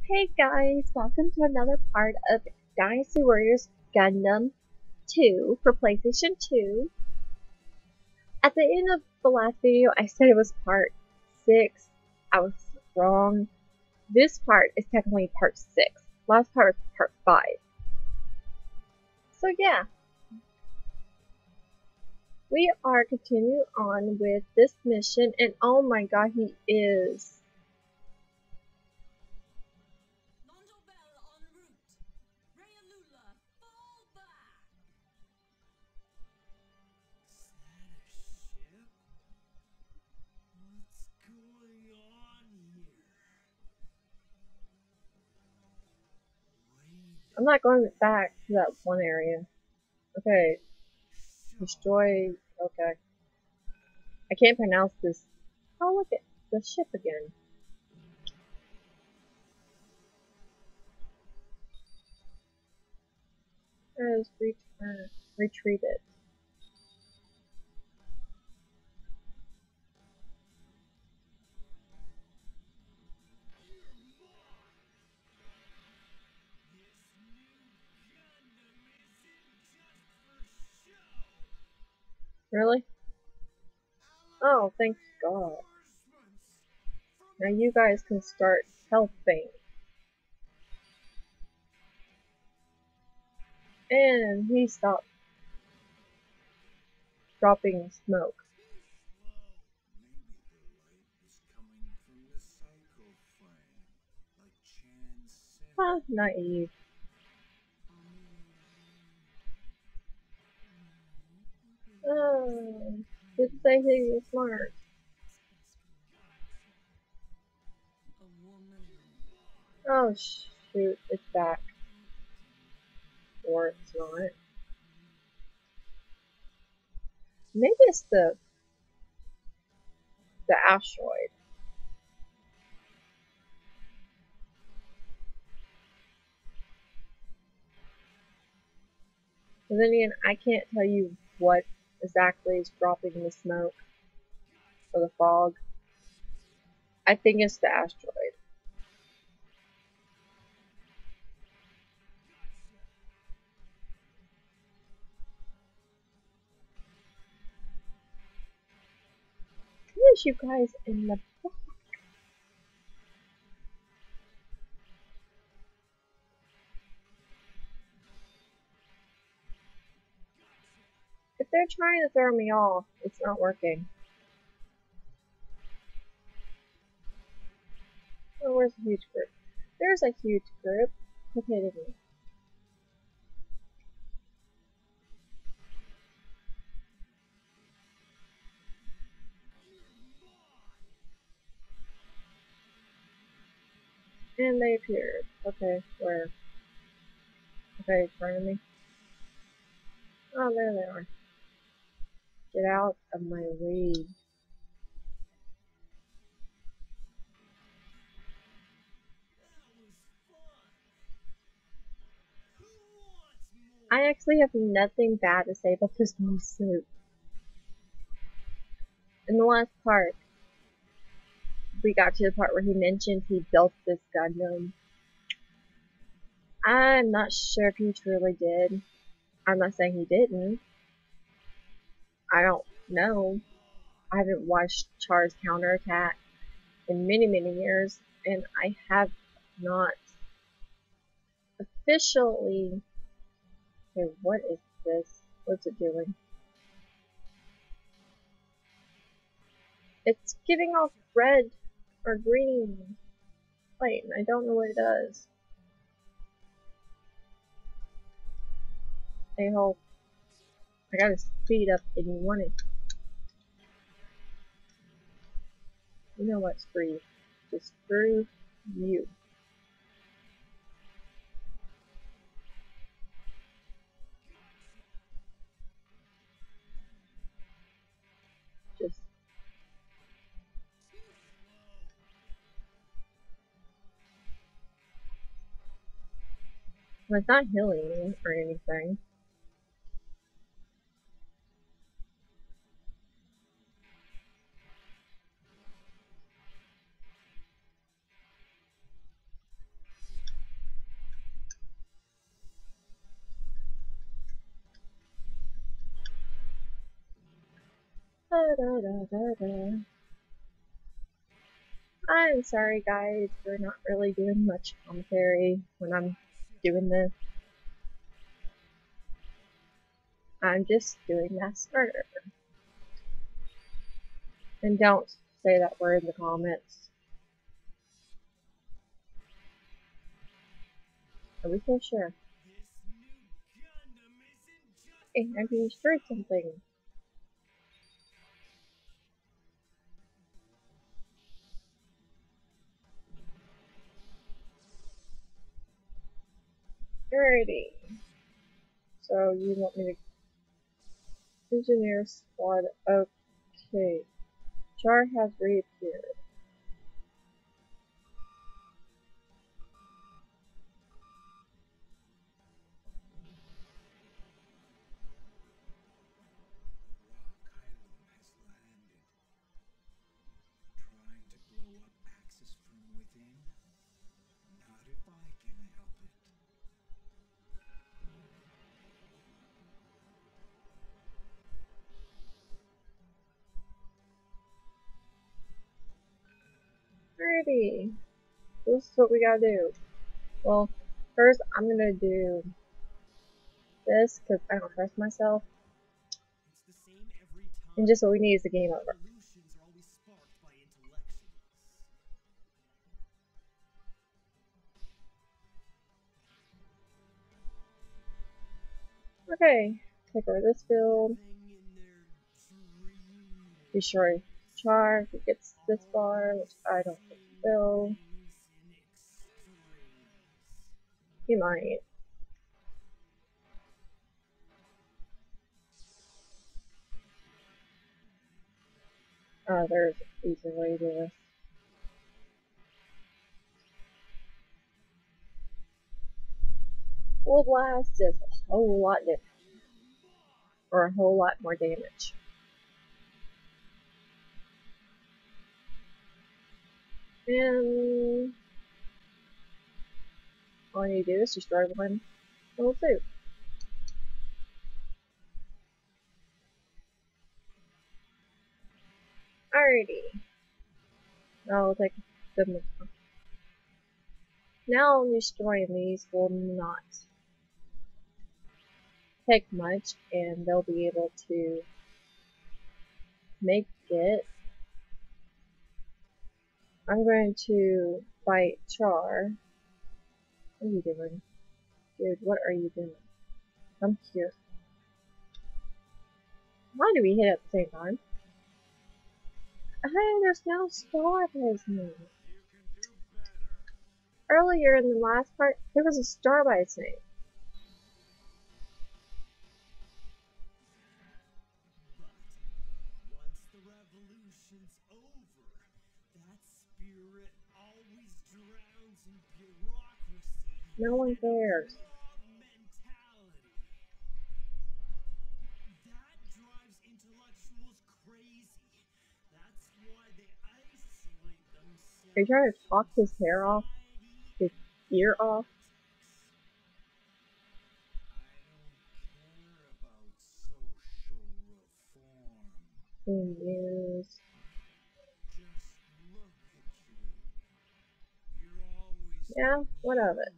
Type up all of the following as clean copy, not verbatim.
Hey guys, welcome to another part of Dynasty Warriors Gundam 2 for PlayStation 2. At the end of the last video, I said it was part 6. I was wrong. This part is technically part 6. Last part was part 5. So yeah, we are continuing on with this mission, and oh my god, he is. I'm not going back to that one area. Okay. Destroy. Okay. I can't pronounce this. Oh, look at the ship again. Let's retreat it. Really? Oh, thank God. Now you guys can start helping. And he stopped dropping smoke. Huh, naive. Oh, didn't say he was smart. Oh shoot, it's back. Or it's not. Maybe it's the asteroid. But then again, I can't tell you what exactly is dropping the smoke or the fog. I think it's the asteroid. Finish you guys in the back. If they're trying to throw me off, it's not working. Oh, where's a huge group? There's a huge group. Look at me. And they appeared. Okay, where? Okay, in front of me. Oh, there they are. Get out of my way. I actually have nothing bad to say about this new suit. In the last part, we got to the part where he mentioned he built this Gundam. I'm not sure if he truly did. I'm not saying he didn't. I don't know. I haven't watched Char's Counterattack in many, many years, and I have not officially. Okay, what is this? What's it doing? It's giving off red or green light, and I don't know what it does. I hope. I gotta speed up if you want it. You know what? Screw. Just screw you. Just. Well, it's not healing me or anything. I'm sorry guys for not really doing much commentary when I'm doing this. I'm just doing Mass Murder. And don't say that word in the comments. Are we so sure? Hey, I destroyed something. Alrighty. So you want me to engineer squad? Okay. Char has reappeared. Alrighty. This is what we gotta do. Well, first I'm gonna do this because I don't trust myself. And just what we need is the game over. Okay, take over this field. Destroy Char if it gets this far, which I don't think it will. He might. There's an easy way to do this. Full blast is a whole lot different. Or a whole lot more damage. And all you do is destroy one level 2. Alrighty. Now I'll take them. Now destroying these will not take much, and they'll be able to make it. I'm going to fight Char. What are you doing? Dude, what are you doing? Come here. Why do we hit at the same time? Hey, there's no star by his name. Earlier in the last part, there was a star by his name. No one cares. Are you trying to talk his hair off? His ear off? News. Yeah, what of it?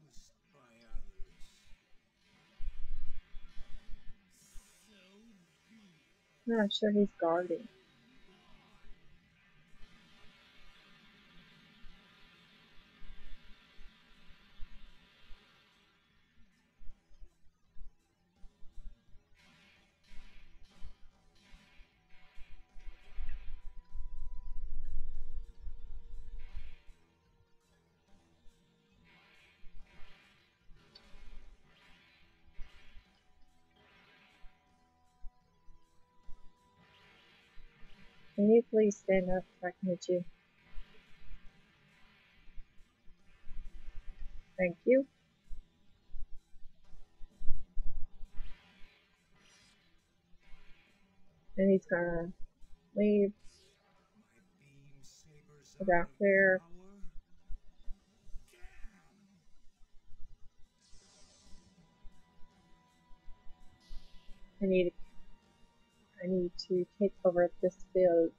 I'm not sure he's guarding. Can you please stand up so I can hit you? Thank you. And he's gonna leave. About there. I I need to take over this field.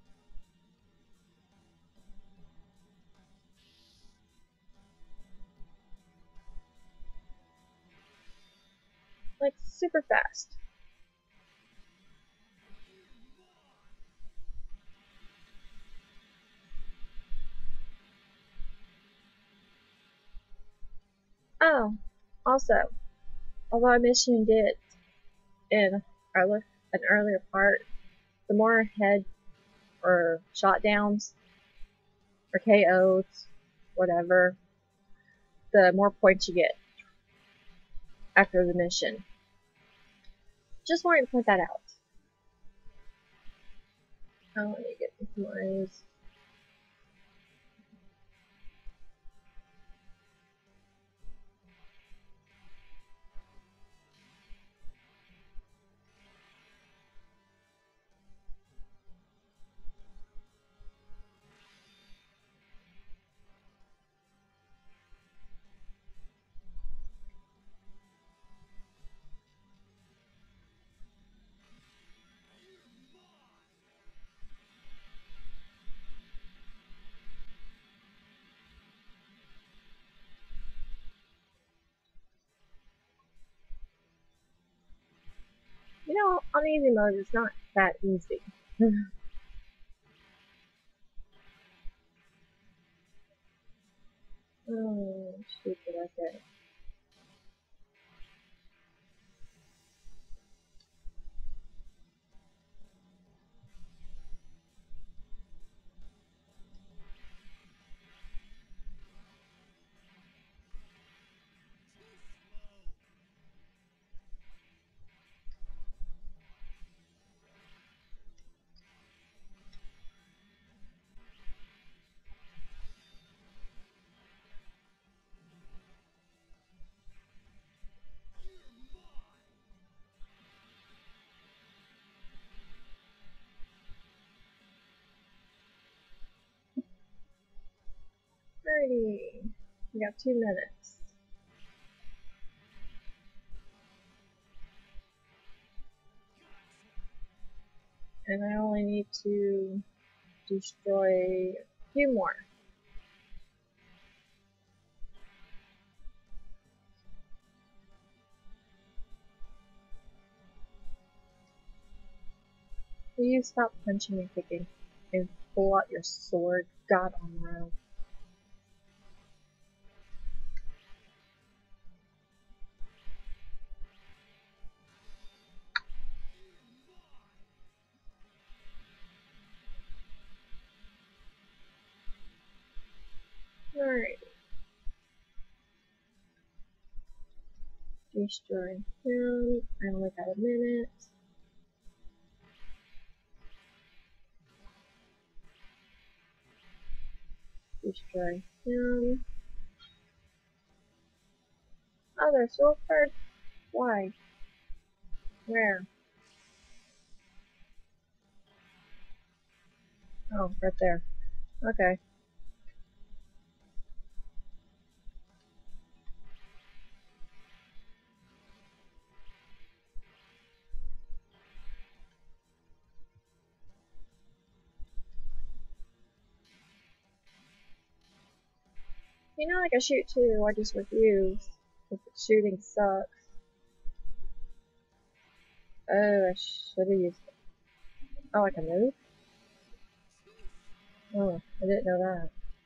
Like, super fast. Oh, also, although I mentioned it in an earlier part, the more head or shot downs or KOs, whatever, the more points you get after the mission. Just wanted to point that out. Oh, let me get some eyes. You know, on easy mode, it's not that easy. Oh, stupid, okay. Alrighty, we got 2 minutes. And I only need to destroy a few more. Will you stop punching and kicking and pull out your sword? God on row. Alright. Destroy him. I only got a minute. Destroy him. Oh, there's sword card? Why? Where? Oh, right there. Okay. You know, like I shoot too, I just refuse. If shooting sucks. Oh, I should have used it. Oh, I can move? Oh, I didn't know that.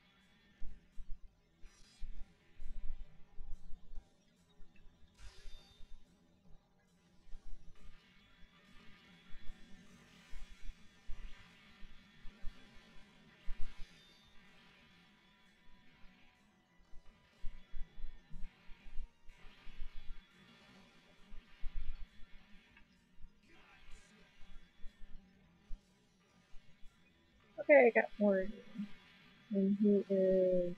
Okay, I got one. And he is...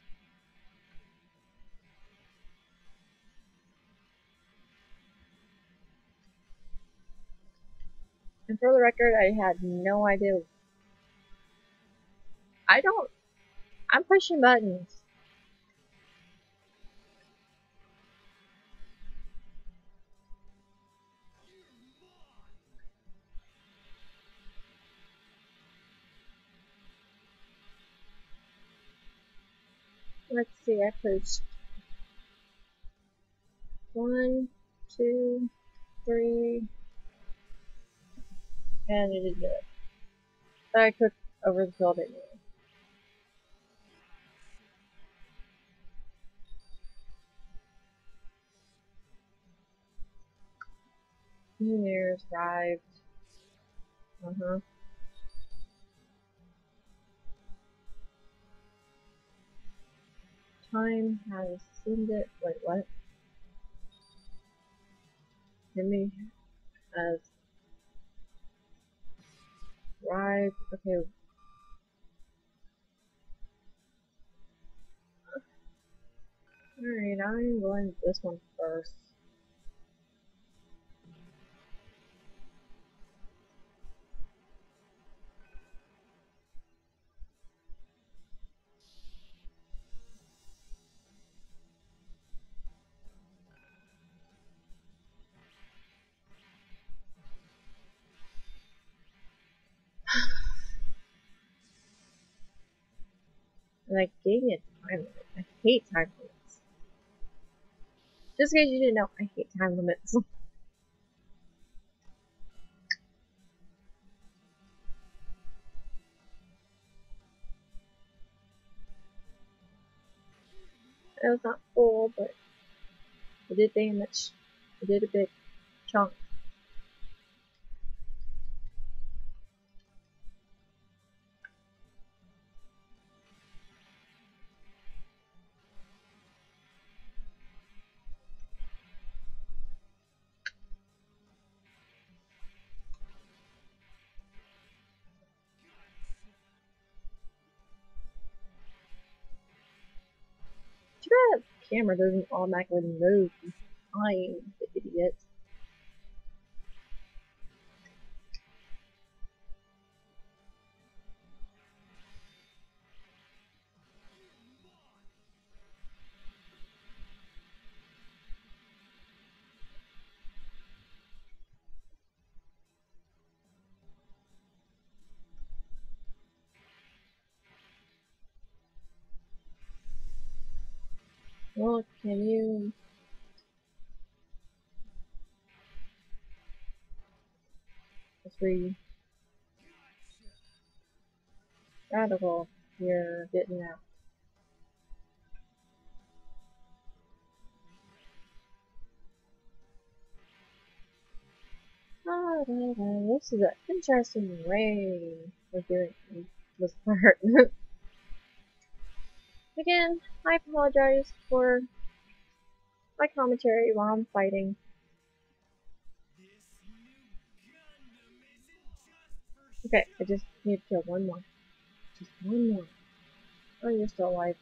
And for the record, I had no idea. I don't... I'm pushing buttons. Let's see, I pushed 1, 2, 3, and it didn't do it. But I cooked over the field anyway. Engineers arrived. Time has ascended. Wait, what? Enemy has arrived. Okay. Alright, I'm going to this one first. And I gave me a time limit. I hate time limits. Just in case you didn't know, I hate time limits. It was not full, but it did damage. It did a big chunk. Too bad the camera doesn't automatically move. I'm the idiot. Well, can you... Let's read. Radical. You're getting out. This is an interesting way of doing this part. Again, I apologize for my commentary while I'm fighting. Okay, I just need to kill one more. Just one more. Oh, you're still alive.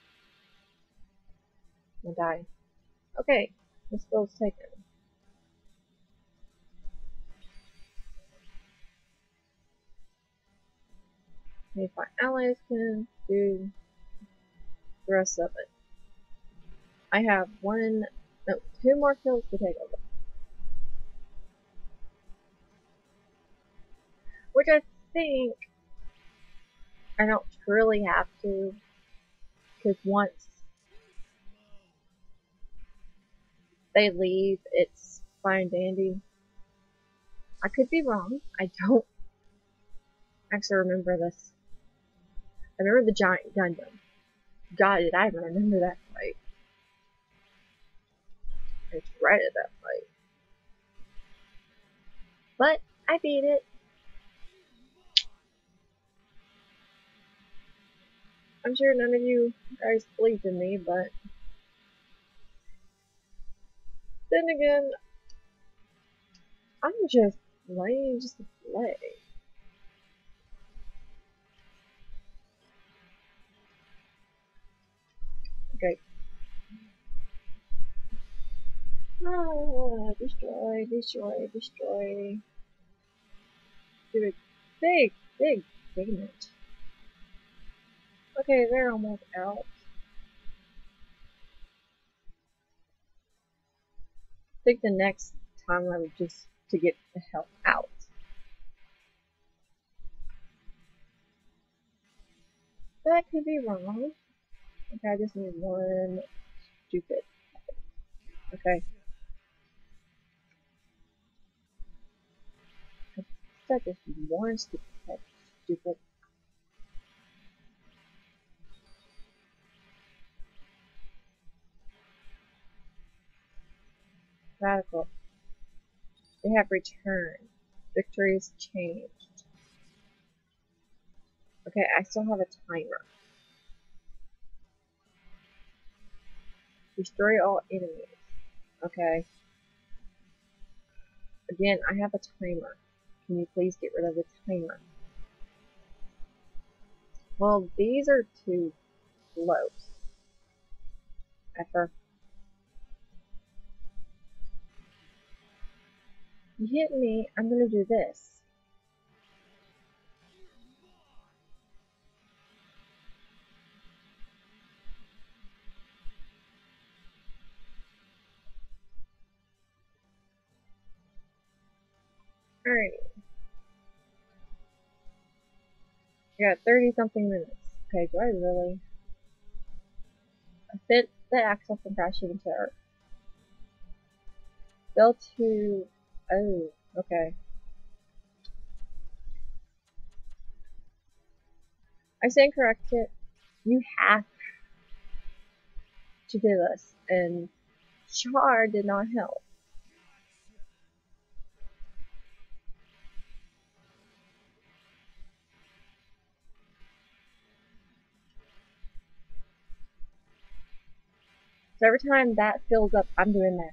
I'll die. Okay, the Still's taken. Maybe my allies can do the rest of it. I have two more kills to take over. Which I think I don't truly have to, because once they leave, it's fine and dandy. I could be wrong. I don't actually remember this. I remember the giant Gundam. God, did I remember that fight. I dreaded that fight. But I beat it. I'm sure none of you guys believed in me, but then again, I'm just playing just to play. Okay. Ah, destroy, destroy, destroy. Do a big damage. Okay, they're almost out. I think the next time I would just to get the hell out. But I could be wrong. Okay, I just need one stupid. Okay. I said just one stupid. Radical. They have returned. Victories changed. Okay, I still have a timer. Destroy all enemies. Okay. Again, I have a timer. Can you please get rid of the timer? Well, these are too close. After you hit me, I'm gonna do this. Alright. I got 30 something minutes. Okay, do I really? I fit the axle from crashing into Earth. Bill to. Oh, okay. I stand corrected. You have to do this, and Char did not help. So every time that fills up, I'm doing that.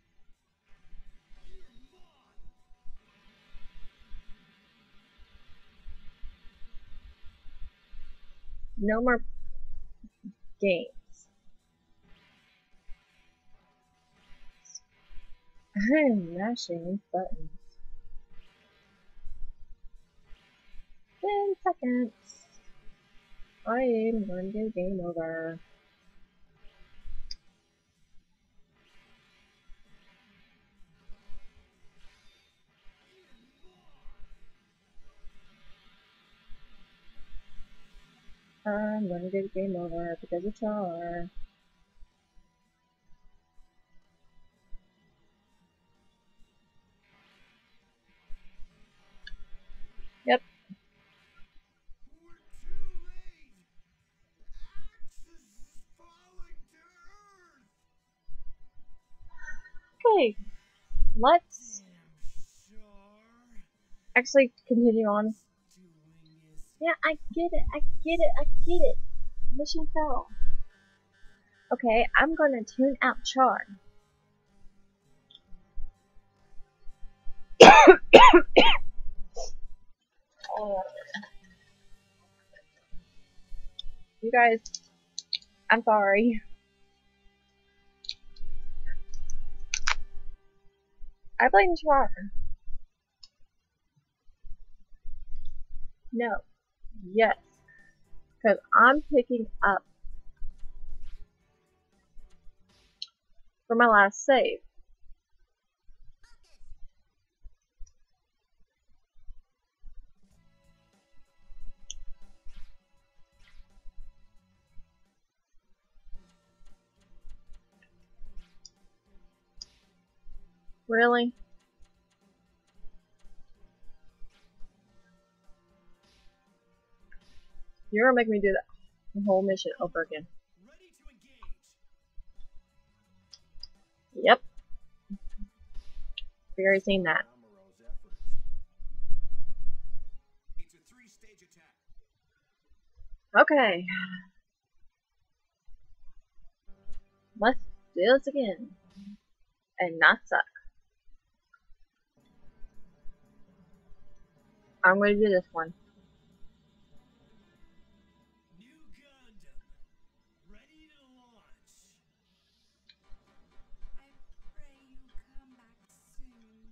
No more games. I'm mashing these buttons. 10 seconds. I am going to do game over. I'm going to do game over because of Char. Yep. Okay. Let's actually continue on. Yeah, I get it. I get it. I get it. Mission fell. Okay, I'm gonna tune out Char. Oh, you guys, I'm sorry. I blame Char. No. Yes. Because I'm picking up for my last save. Really? You're gonna make me do that the whole mission over again. Yep. We already seen that. Okay. Let's do this again. And not suck. I'm gonna do this one. New Gundam, ready to launch. I pray you come back soon.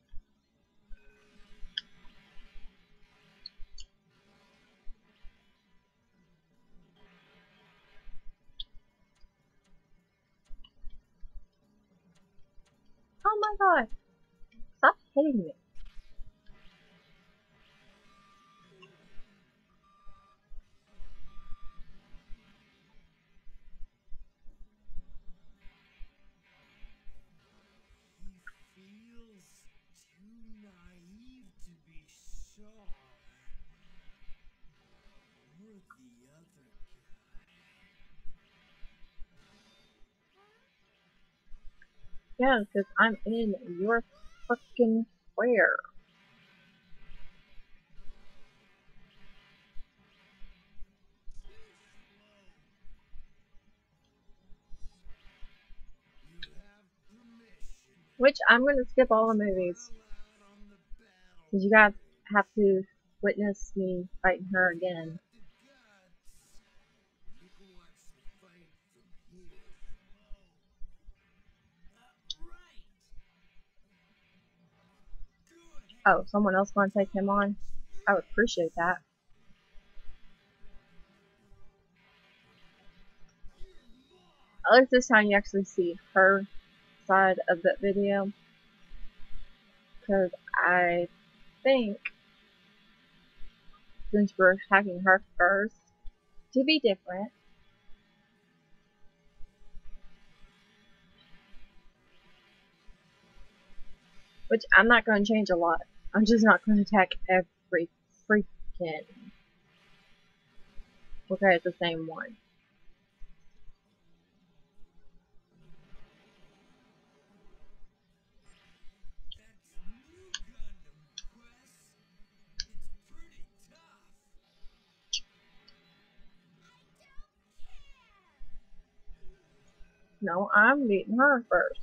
Oh my god. Stop hitting me. Yeah, because I'm in your frickin' square. Which I'm gonna skip all the movies. Because you guys have to witness me fighting her again. Oh, someone else want to take him on? I would appreciate that. At least this time you actually see her side of that video. Because I think, since we're attacking her first, to be different. Which I'm not going to change a lot. I'm just not going to attack every freaking. Okay, it's the same one. No, I'm beating her first.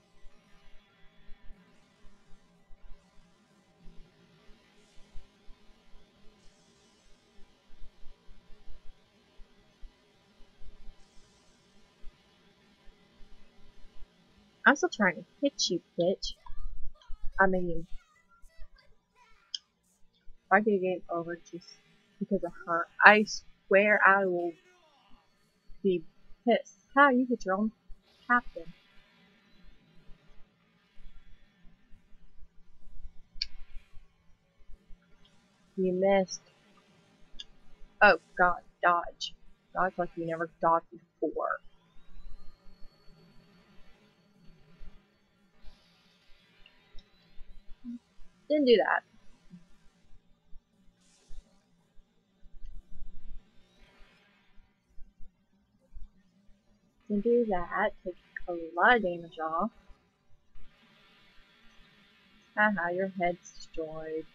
I'm still trying to hit you, bitch. I mean, if I get game over just because of her, I swear I will be pissed. How you hit your own captain? You missed. Oh god, dodge. Dodge like you never dodged before. Didn't do that. Didn't do that. Take a lot of damage off. Haha, your head's destroyed.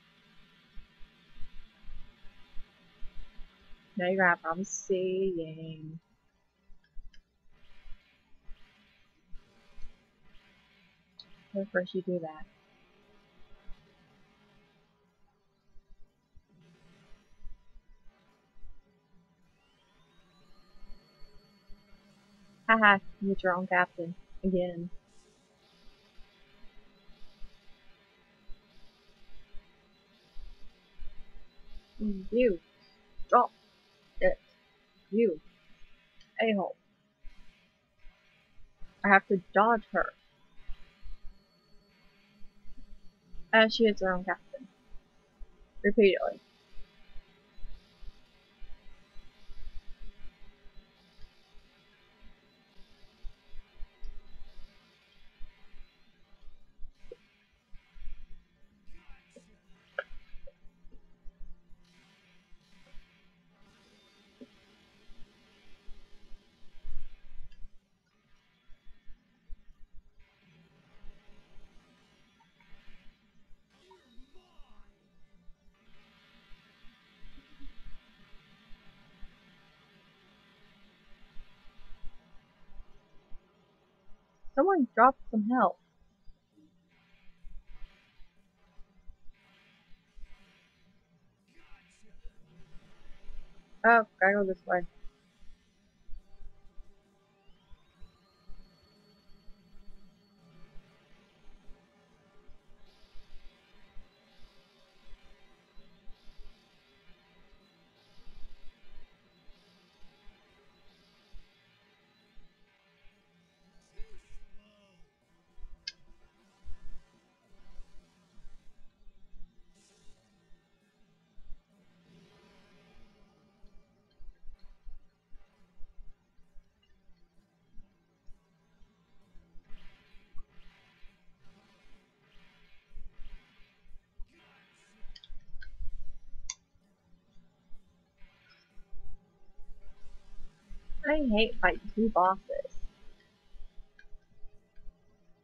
Now you're gonna have problems seeing. So first you do that. Haha, you hit your own captain. Again. You. Drop it. You. A-hole. I have to dodge her. As she hits her own captain. Repeatedly. Someone dropped some health. Oh, gotta go this way. I hate fighting two bosses.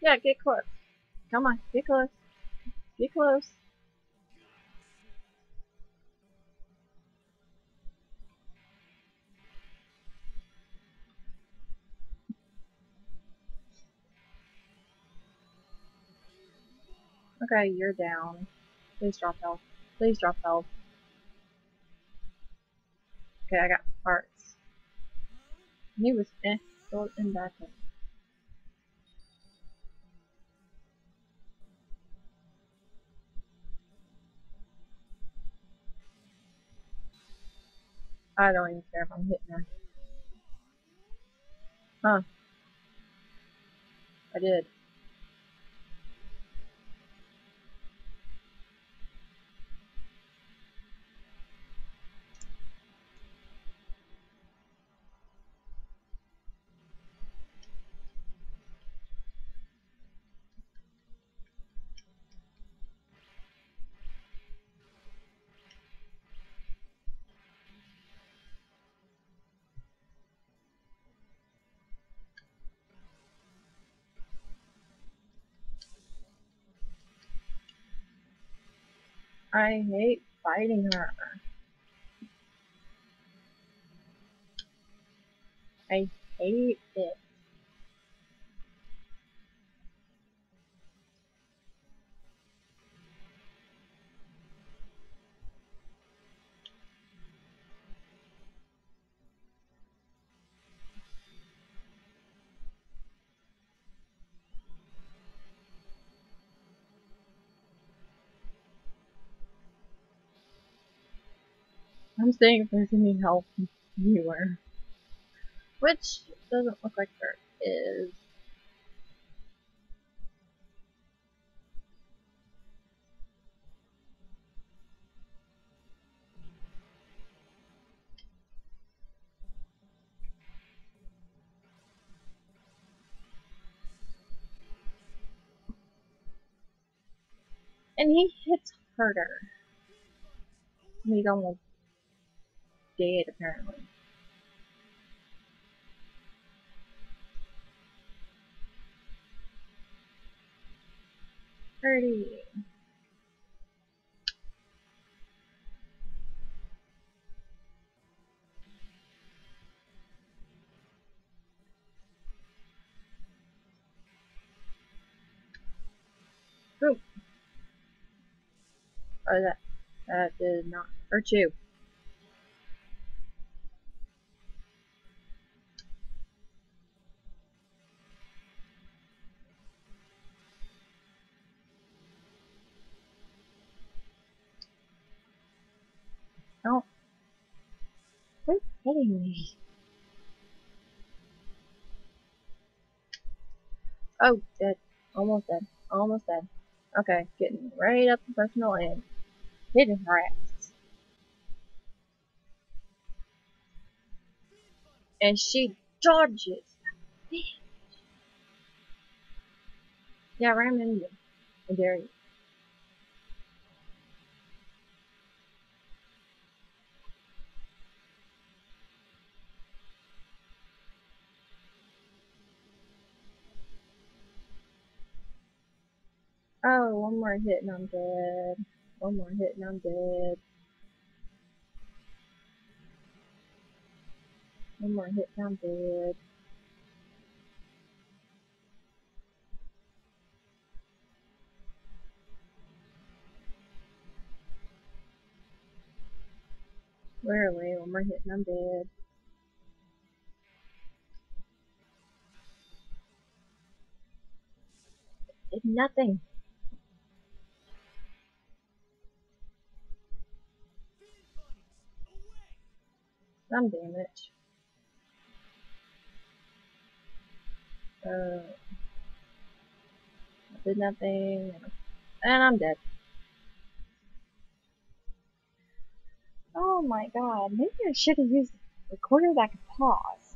Yeah, get close. Come on, get close. Get close. Okay, you're down. Please drop health. Please drop health. Okay, I got parts. He was still in that thing. I don't even care if I'm hitting her. Huh, I did. I hate fighting her. I hate it. I'm seeing if there's any help anywhere. Which doesn't look like there is. And he hits harder. He's almost dead, apparently. 30. Boom. Oh, that did not hurt you. Don't quit hitting me. Oh, dead. Almost dead. Almost dead. Okay, getting right up the personal end. Hitting her ass. And she dodges. Yeah, ram into you. I dare you. Oh, one more hit and I'm dead. One more hit and I'm dead. One more hit and I'm dead. Literally, one more hit and I'm dead. Did nothing. Some damage. Did nothing. And I'm dead. Oh my god, maybe I should have used a recorder that could pause.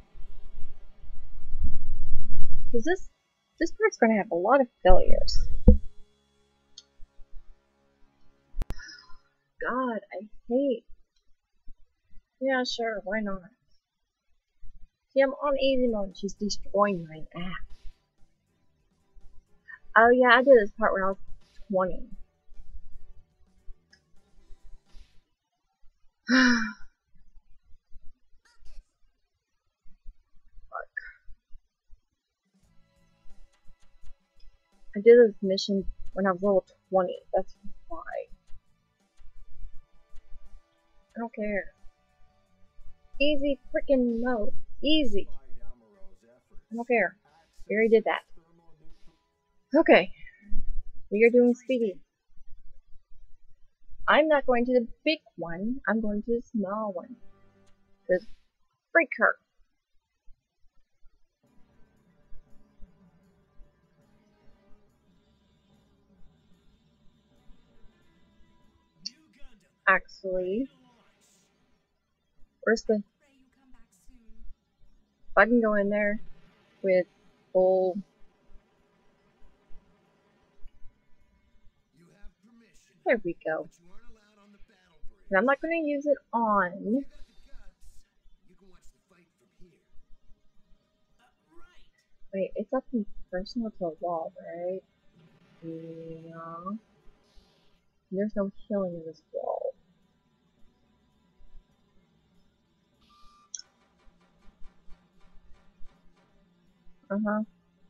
Because this part's gonna have a lot of failures. God, I hate. Yeah, sure, why not? See, I'm on easy mode. She's destroying my app. Oh yeah, I did this part when I was 20. I did this mission when I was level 20. That's why. I don't care. Easy freaking mode. Easy. I don't care. We already did that. Okay. We are doing speedy. I'm not going to the big one. I'm going to the small one. Because freak her. Actually, where's the... If I can go in there with full... There we go. And I'm not going to use it on... Wait, it's up in personal to a wall, right? Yeah. There's no healing in this wall. Uh-huh.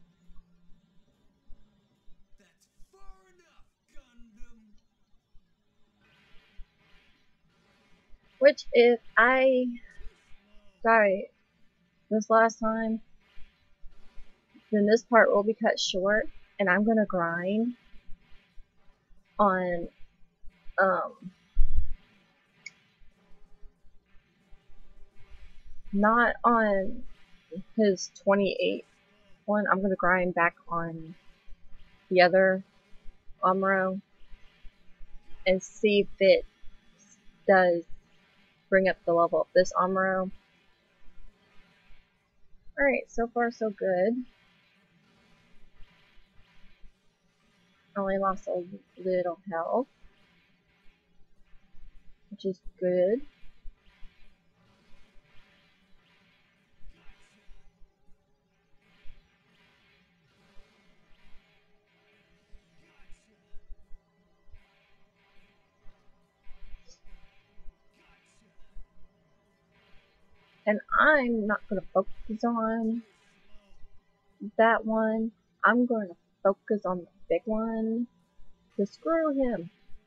That's far enough, Gundam. Which, if I die this last time, then this part will be cut short, and I'm gonna grind on, not on his 28 one, I'm gonna grind back on the other Amuro and see if it does bring up the level of this Amuro. Alright, so far so good. Only lost a little health, which is good. And I'm not going to focus on that one. I'm going to focus on the big one. To screw him.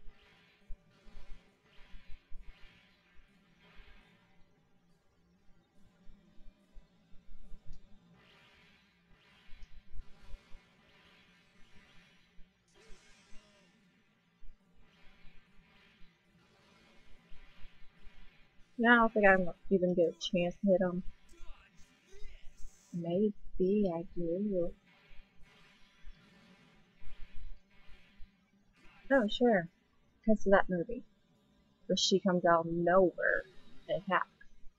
Yeah, I don't think I'm even get a chance to hit him. Maybe I do. Oh, sure. Because of that movie. Where she comes out of nowhere and attacks.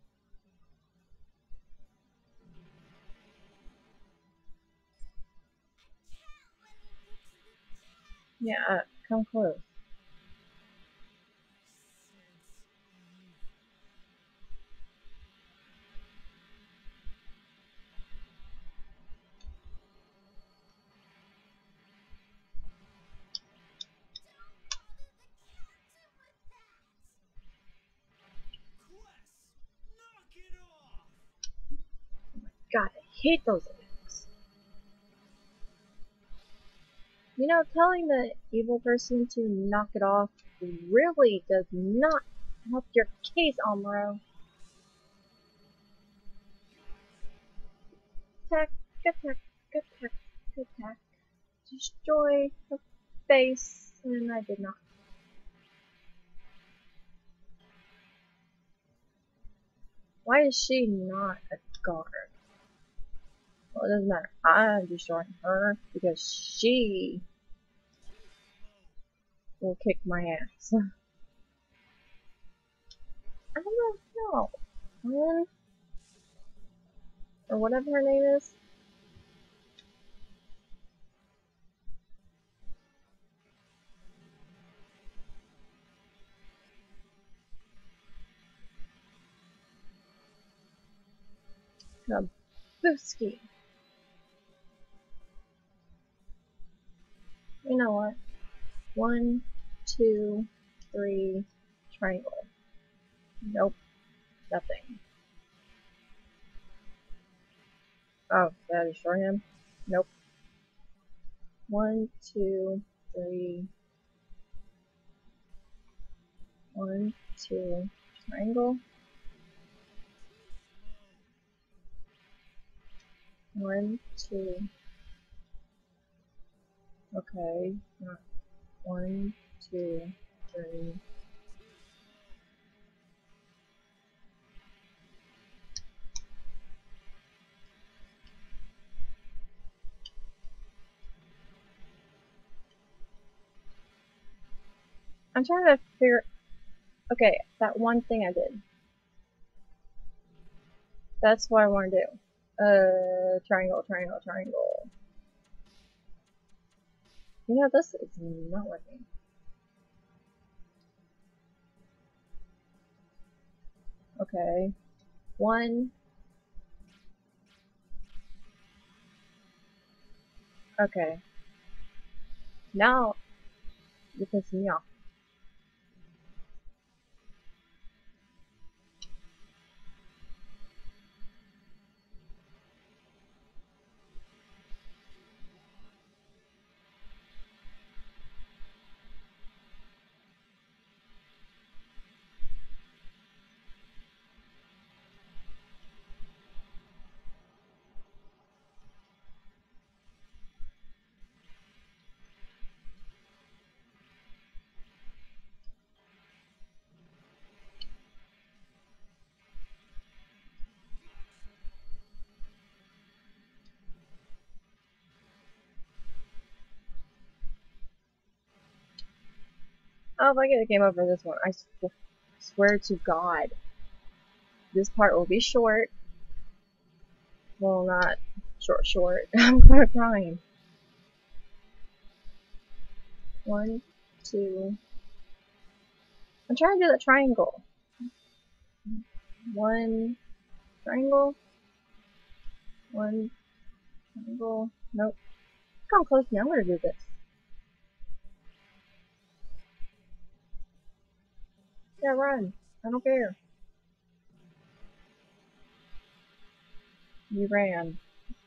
Yeah, come close. God, I hate those attacks. You know, telling the evil person to knock it off really does not help your case, Amuro. Attack, attack, attack, attack. Destroy the face, and I did not. Why is she not a guard? Well, it doesn't matter. I'm destroying her because she will kick my ass. I don't know. Helen? Or whatever her name is. Kabuski. You know what? 1, 2, 3, triangle. Nope, nothing. Oh, did I destroy him? Nope. 1, 2, 3. 1, 2, triangle. 1, 2. Okay. 1, 2, 3. I'm trying to figure. Okay, that one thing I did. That's what I want to do. Triangle, triangle, triangle. Yeah, this is not working. Okay. 1. Okay. Now, you're pissing me off. Oh, if I get a game over this one, I swear to God, this part will be short. Well, not short. I'm kind of crying. 1, 2. I'm trying to do the triangle. 1 triangle. 1 triangle. Nope. Come close to me. I'm gonna do this. Yeah, run. I don't care. You ran.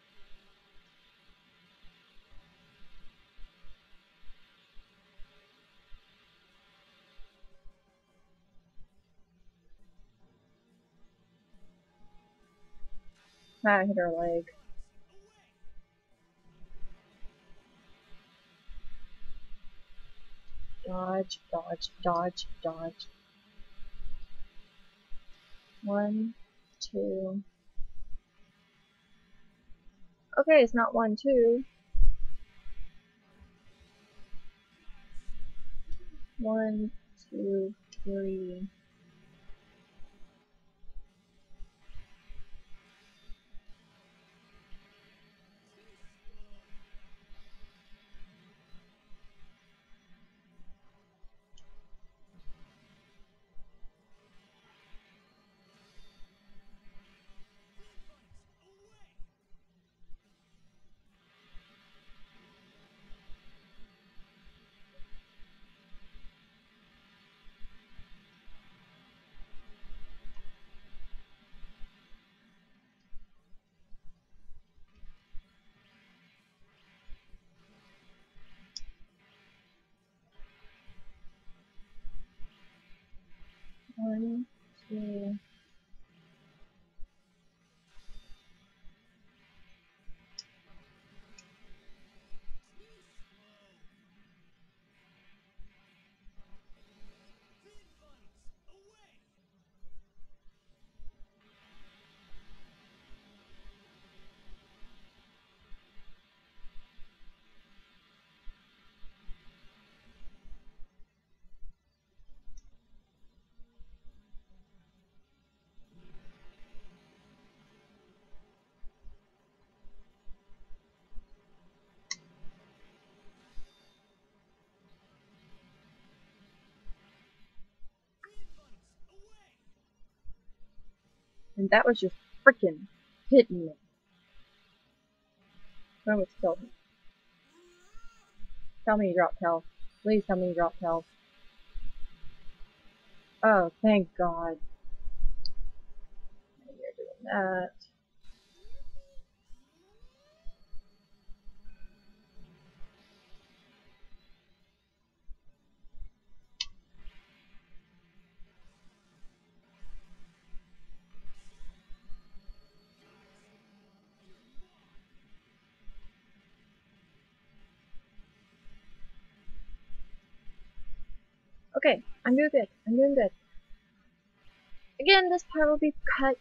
I hit her leg. Dodge, dodge, dodge, dodge. 1, 2. Okay, it's not 1, 2. 1, 2, 3. One, two. And that was just freaking hitting me. I almost killed him. Tell me you dropped health. Please tell me you dropped health. Oh, thank God. You're doing that. Okay, I'm doing good. I'm doing good. Again, this part will be cut.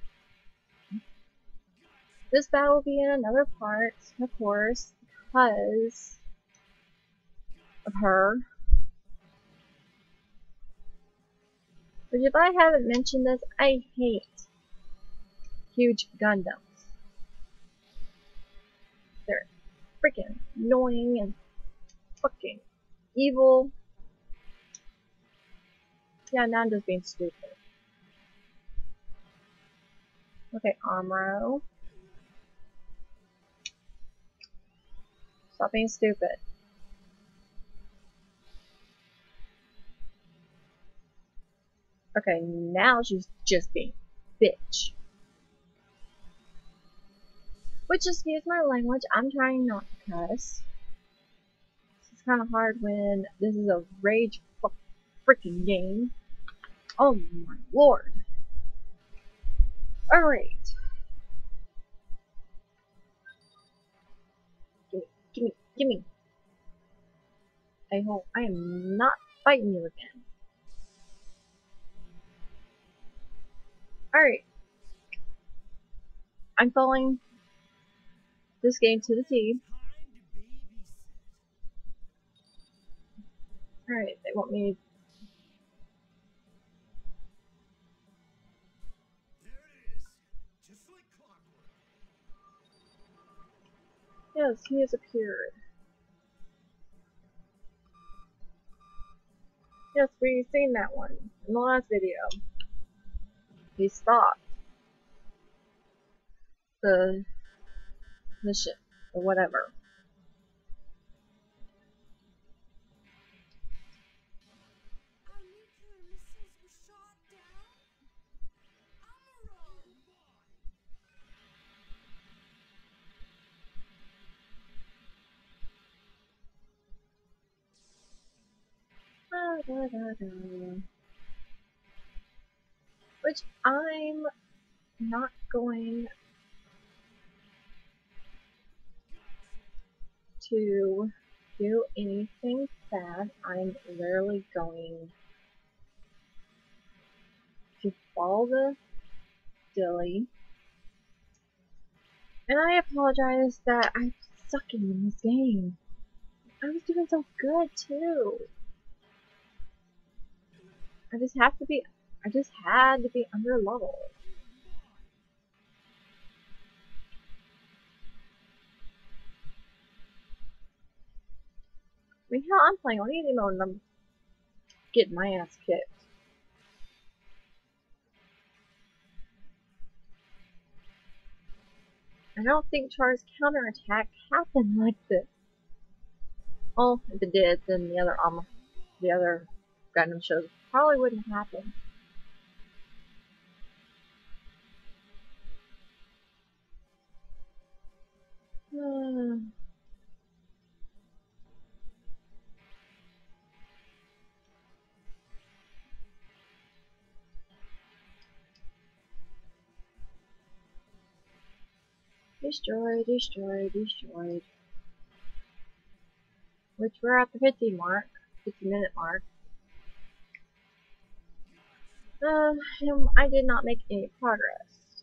This battle will be in another part, of course, because of her. But if I haven't mentioned this, I hate huge Gundams. They're freaking annoying and fucking evil. Yeah, now I'm just being stupid. Okay, Amro. Stop being stupid. Okay, now she's just being bitch. Which, excuse my language, I'm trying not to cuss. It's kind of hard when this is a rage freaking game. Oh my lord. Alright. Gimme, gimme. I hope I am not fighting you again. Alright. I'm following this game to the T. Alright, they want me. Yes, he has appeared. Yes, we've seen that one in the last video. He stopped the mission or whatever. Our nuclear missiles were shot down. Amuro! Which I'm not going to do anything bad. I'm literally going to follow the dilly. And I apologize that I'm sucking in this game. I was doing so good too. I just had to be under level. I mean, hell, I'm playing on easy mode and I'm getting my ass kicked. I don't think Char's counterattack happened like this. Well, if it did, then the other Gundam shows probably wouldn't happen. Destroyed, destroyed, destroyed. Which we're at the 50-minute mark. I did not make any progress.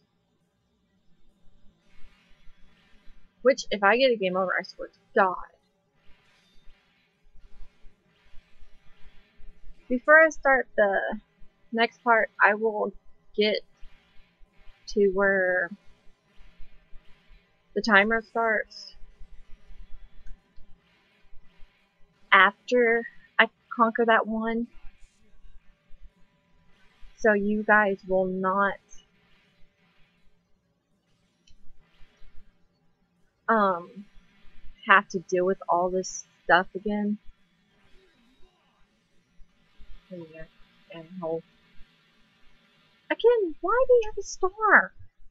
Which, if I get a game over, I swear to God. Before I start the next part, I will get to where the timer starts after I conquer that one. So you guys will not have to deal with all this stuff again. Yeah, asshole. Again, why do you have a star?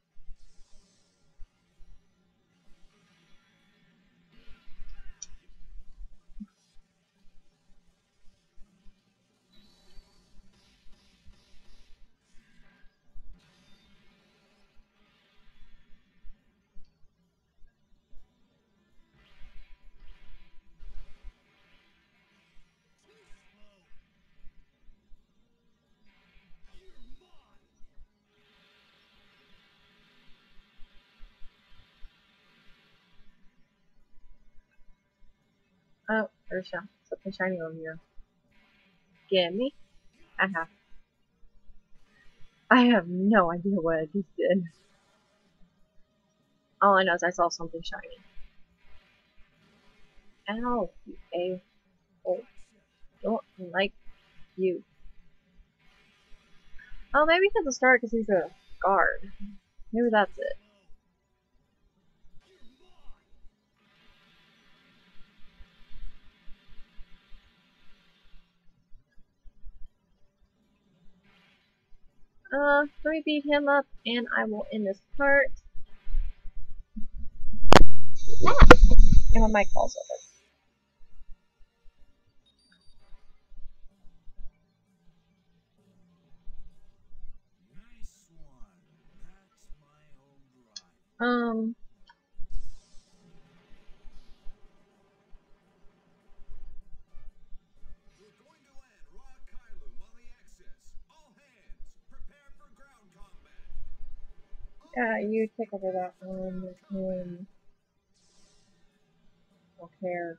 Oh, there's something shiny on here. Gimme. I have no idea what I just did. All I know is I saw something shiny. Ow, you a-hole. Don't like you. Oh, maybe he has a star because he's a guard. Maybe that's it. Let me beat him up and I will end this part. Ah! And my mic falls over. Nice one. That's my old ride. We're going to land Raw Kylum on the Axis. All hands, prepare for ground combat. You take over that one. Don't care.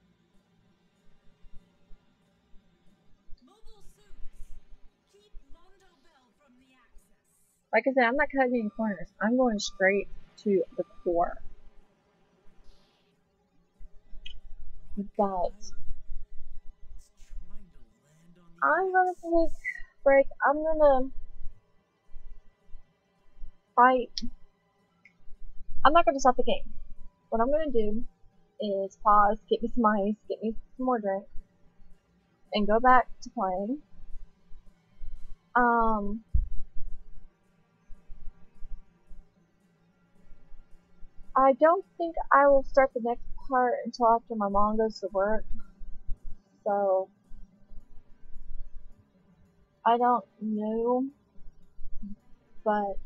Mobile suits. Keep Mondo Bell from the Axis. Like I said, I'm not cutting any corners. I'm going straight to the core. But I'm gonna take a break. I'm gonna fight. I'm not gonna stop the game. What I'm gonna do is pause, get me some ice, get me some more drink, and go back to playing. I don't think I will start the next part until after my mom goes to work. So I don't know, but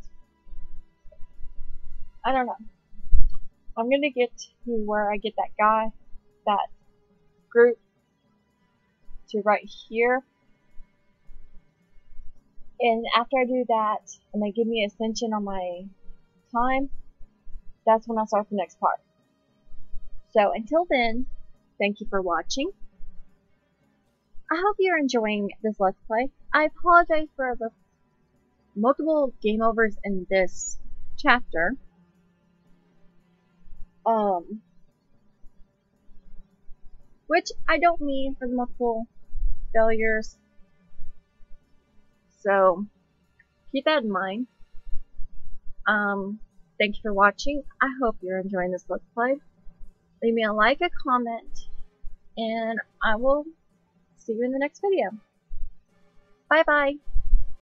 I don't know. I'm gonna get to where I get that guy, that group, to right here. And after I do that, and they give me ascension on my time, that's when I'll start the next part. So until then, thank you for watching. I hope you're enjoying this Let's Play. I apologize for the multiple game overs in this chapter. Which I don't mean for the multiple failures. So keep that in mind. Thank you for watching. I hope you're enjoying this Let's Play. Leave me a like, a comment, and I will see you in the next video. Bye bye.